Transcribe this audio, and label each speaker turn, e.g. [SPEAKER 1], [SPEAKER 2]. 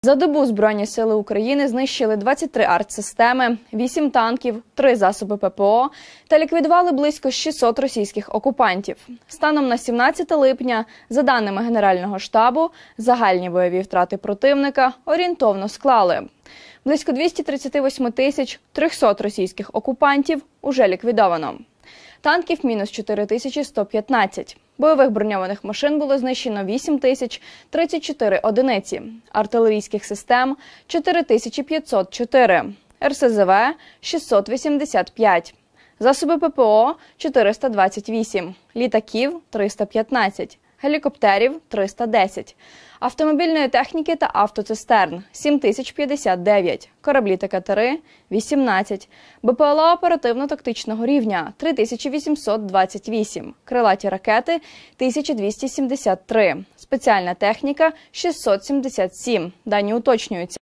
[SPEAKER 1] За добу Збройні сили України знищили 23 артсистеми, 8 танків, 3 засоби ППО та ліквідували близько 600 російських окупантів. Станом на 17 липня, за даними Генерального штабу, загальні бойові втрати противника орієнтовно склали: близько 238 300 російських окупантів уже ліквідовано. Танків – мінус 4115. Бойових броньованих машин було знищено 8034 одиниці, артилерійських систем – 4504, РСЗВ – 685, засоби ППО – 428, літаків – 315, гелікоптерів – 310, автомобільної техніки та автоцистерн – 7059, кораблі та катери – 18, БПЛА оперативно-тактичного рівня – 3828, крилаті ракети – 1273, спеціальна техніка – 677, дані уточнюються.